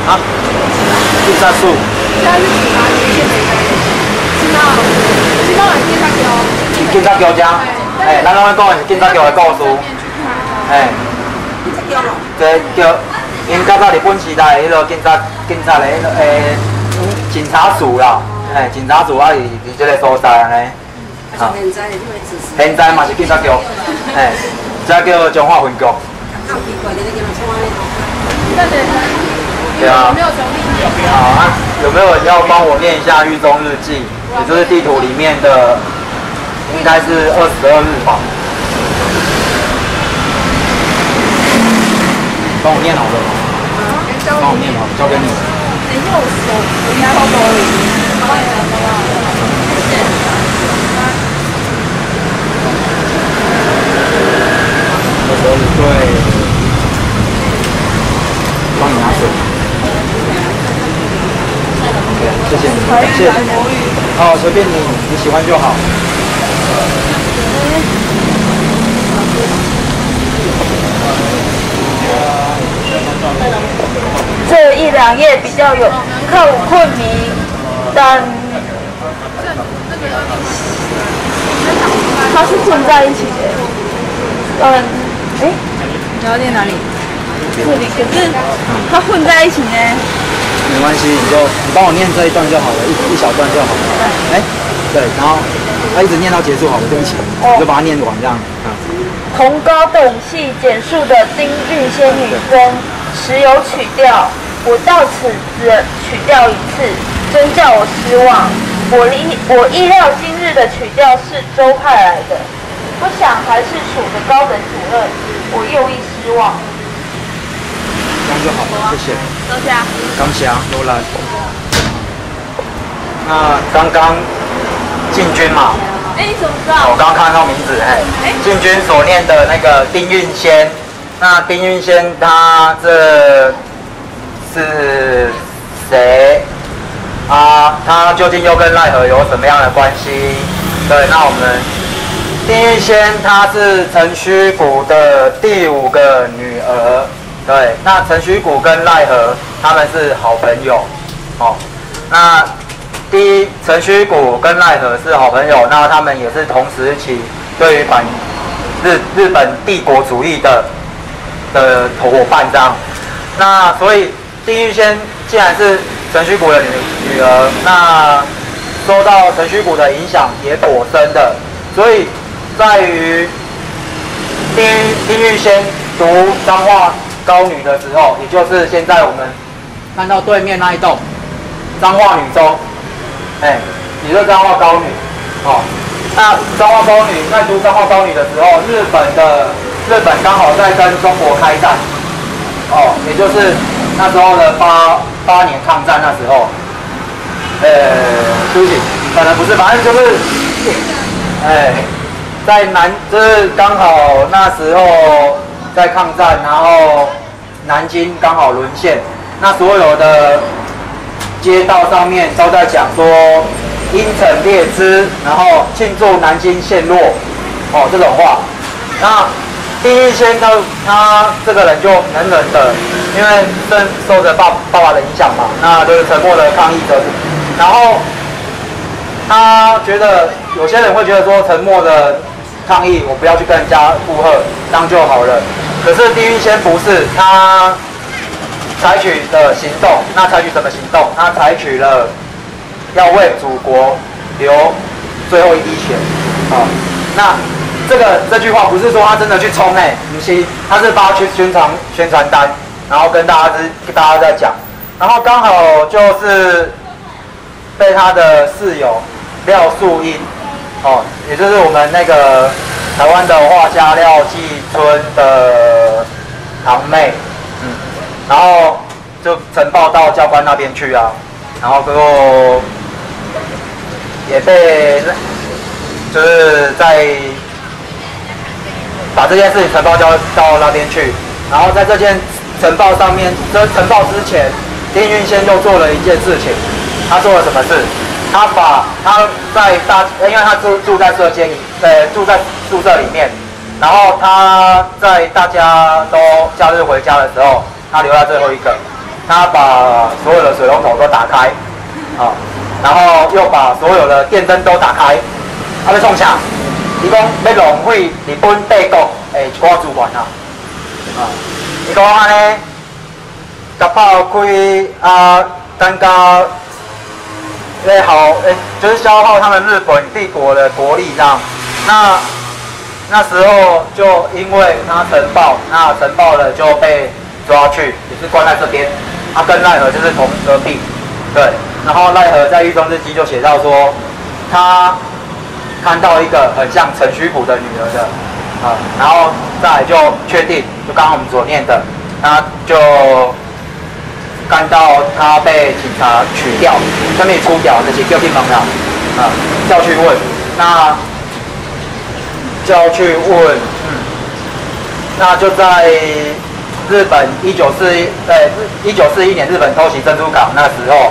啊，警察署。 现在是警察局县的知道来警察局。 警察局遮，咱拢讲是警察局的故事。这叫因较早日本时代迄个警察的警察署啦，警察署啊伫这个所在安尼。现在嘛是警察局，这叫中华分局。对啊。好，有没有人要帮我念一下狱中日记？也就是地图里面的，应该是22日吧。帮我念好了吗？帮我念好，交给你。对，帮你拿水。谢谢你，感谢。哦，随便你喜欢就好。 这一两页比较有靠困迷，但它是混在一起的。 你要念哪里？ 这里，可是它混在一起呢。 没关系，你帮我念这一段就好了，一小段就好了。对，然后一直念到结束好了，对不起，就把它念完这样。 同高等系简述的丁韵仙女中时有曲调，我到此只曲调一次，真叫我失望。我意料今日的曲调是周派来的，不想还是署的高等主任，我又一失望。 这样就好了，谢谢。 多谢。 感谢罗兰。那刚刚进军嘛？ 你怎么知道？ 我刚看到名字，进军所念的那个丁韵仙。那丁韵仙他这是谁啊？他究竟又跟奈何有什么样的关系？对，那我们丁韵仙她是陈虚谷的第5个女儿。对，那陈虚谷跟奈何他们是好朋友。那陈虚谷跟奈何是好朋友，那他们也是同时期对于日本帝国主义的伙伴这样。那所以丁玉仙既然是陈虚谷的女儿，那受到陈虚谷的影响也颇深的，所以在于丁玉仙读彰化高女的时候，也就是现在我们看到对面那一栋彰化女中。也就是彰化高女，那彰化高女在读彰化高女的时候，日本刚好在跟中国开战，也就是那时候的八年抗战那时候，对不起，可能不是，反正就是，在就是刚好那时候在抗战，然后南京刚好沦陷，那所有的街道上面都在讲说因城列支，然后庆祝南京陷落，这种话。那丁玉仙他这个人就冷冷的，因为正受着爸爸的影响嘛，那就是沉默的抗议者。然后他觉得有些人会觉得说沉默的抗议，我不要去跟人家附和，这样就好了。可是丁玉仙不是，他采取的行动，那采取什么行动？他采取了要为祖国留最后一滴血那这句话不是说他真的去冲不是，他是发去宣传单，然后跟大家在讲，然后刚好就是被他的室友廖素英也就是我们那个台湾的画家廖继春的堂妹。然后就呈报到教官那边去啊，然后最后也被就是在把这件事情呈报到那边去，然后在这件呈报上面，呈报之前，丁韵仙又做了一件事情，他做了什么事？他因为他住在住在宿舍里面，然后他在大家都假日回家的时候。他留在最后一个， 他把所有的水龙头都打开，啊，然后又把所有的电灯都打开，要创啥？伊讲要浪费日本帝国的一寡资源啊，伊讲安尼，甲炮开啊，等到就是消耗他们日本帝国的国力这样。那时候就因为他晨报，那晨报了就被抓去，也是关在这边。他跟奈何就是同隔壁，对。然后奈何在狱中日记就写到说，他看到一个很像陈虚甫的女儿的，然后再来就确定，就刚刚我们所念的，他就看到他被警察取掉，上面出掉，就是叫去问啦，叫去问，那就在日本1941年日本偷袭珍珠港那时候，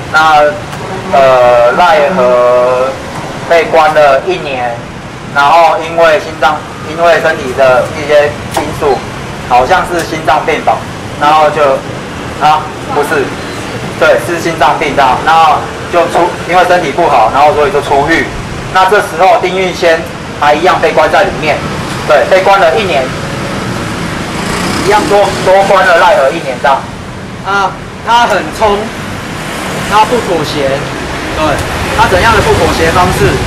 奈何被关了1年，然后因为身体的一些因素，好像是心脏病吧，然后就不是，对，是心脏病这样，然后就因为身体不好，然后所以就出狱。那这时候丁运先还一样被关在里面，对，被关了1年，一样多关了奈何1年这样。他很冲，他不妥协，对，他怎样的不妥协方式？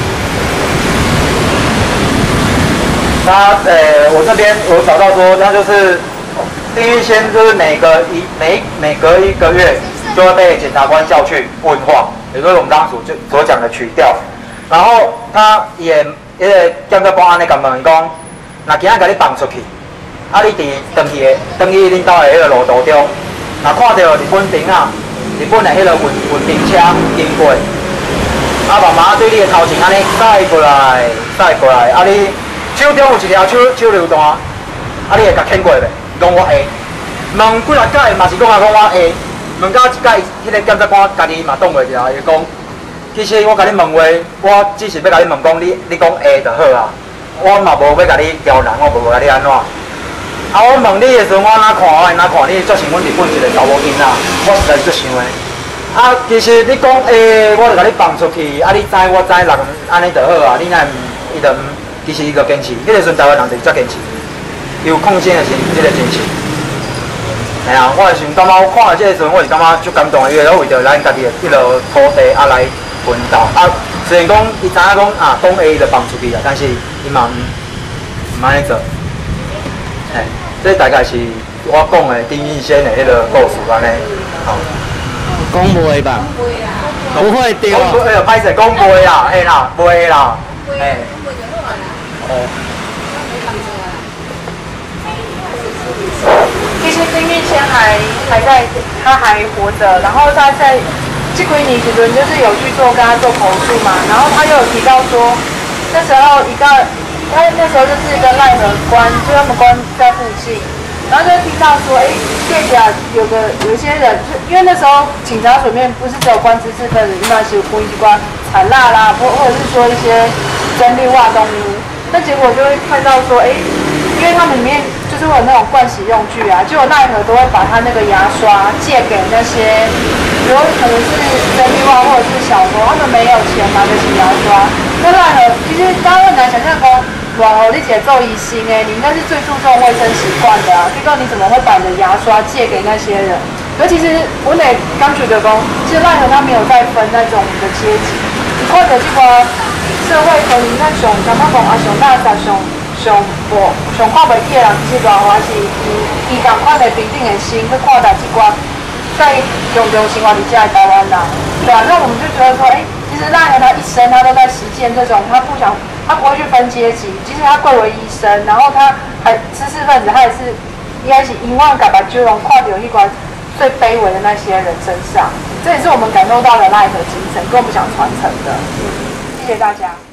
我这边有找到说，他就是丁运先，就是每隔1个月就会被检察官叫去问话，也就是我们刚刚所讲的取调。然后他也检察官安尼甲问伊讲，若今仔甲你放出去，你伫登去恁兜的迄个路途中，若看到日本的迄个运兵车经过，慢慢对你的头前安尼驶过来，你手中有一条手榴弹，你会甲牵过袂？讲我会。问几啊届嘛是讲我会。问到一届，迄个检察官家己嘛挡袂住，伊讲，其实我甲你问话，我只是要甲你问讲，你讲会就好啊。我嘛无要甲你刁难，我无甲你安怎。我问你的时候，我哪看你足像阮日本一个查某囡仔，我实在足想的。其实你讲我就甲你放出去，你知我知人安尼就好啊，你哪伊就其实伊就坚持，迄个时阵台湾人就是遮坚持，有抗争的是即个坚持。哎呀，我是感觉我看到这个时阵，我是感觉足感动的，因为为着咱家己的迄落土地来奋斗。虽然讲伊知影讲讲A 就放出去啦，但是伊嘛唔安尼做。这大概是我讲的丁运先的迄个故事安尼。 讲袂吧？不会对哦。 歹势讲袂啦，袂啦， 其实丁运先他还活着，然后他在这几年时阵就是有去跟他做口述嘛，然后他又有提到说，那时候他那时候就是一个奈何关，就他们关在附近，然后就听到说，店家有一些人，就因为那时候警察所里面不是只有关知识分子，那是有关一关产蜡啦，或者是说一些真绿化动物，那结果就会看到说，因为他们里面就是会有那种盥洗用具啊，结果奈何都会把他那个牙刷借给那些，比如可能是真绿化或者是小偷，他们没有钱买得起牙刷，那奈何其实大家很难想象说。哇，你姐做医生你应该是最注重卫生习惯的啊。结果你怎么会把你的牙刷借给那些人？可其实我得刚觉得讲，其实奈何他没有在分那种的阶级。你看到这个社会可能咱上怎么讲上垃圾上看袂起的人，其实大话是以同款的平等的心去看待这寡在常常生活伫这的台湾人，对啊，那我们就觉得说，其实奈何他一生他都在实践这种，他不会去分阶级，即使他贵为医生，然后他还知识分子，他也是应该是永远敢把就容跨到一关最卑微的那些人身上，这也是我们感受到的奈何精神，跟我们想传承的。谢谢大家。